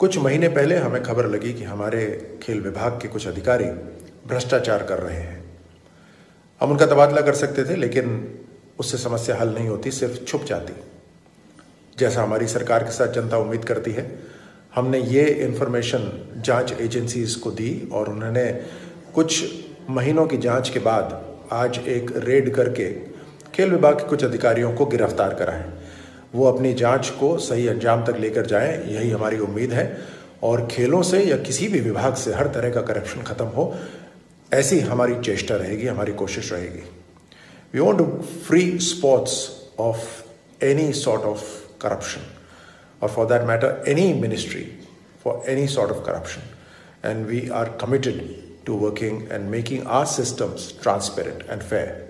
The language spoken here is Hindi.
कुछ महीने पहले हमें खबर लगी कि हमारे खेल विभाग के कुछ अधिकारी भ्रष्टाचार कर रहे हैं। हम उनका तबादला कर सकते थे, लेकिन उससे समस्या हल नहीं होती, सिर्फ छुप जाती। जैसा हमारी सरकार के साथ जनता उम्मीद करती है, हमने ये इन्फॉर्मेशन जांच एजेंसीज को दी और उन्होंने कुछ महीनों की जांच के बाद आज एक रेड करके खेल विभाग के कुछ अधिकारियों को गिरफ्तार करा है। वो अपनी जांच को सही अंजाम तक लेकर जाएं, यही हमारी उम्मीद है। और खेलों से या किसी भी विभाग से हर तरह का करप्शन खत्म हो, ऐसी हमारी चेष्टा रहेगी, हमारी कोशिश रहेगी। We want to free sports of any sort of corruption, or for that matter any ministry, for any sort of corruption, and we are committed to working and making our systems transparent and fair.